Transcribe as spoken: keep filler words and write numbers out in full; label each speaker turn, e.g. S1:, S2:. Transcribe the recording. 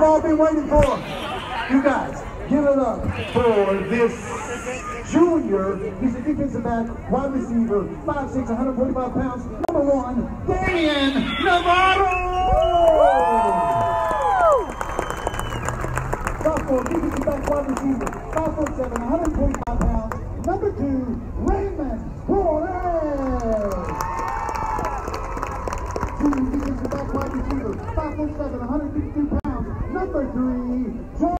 S1: all been waiting for. You guys, give it up for this junior. He's a defensive back, wide receiver, five six, one hundred forty-five pounds. Number one, Damien Navarro! Sophomore, defensive back, wide receiver, five foot seven, one hundred forty-five pounds. Number two, Rey Rey.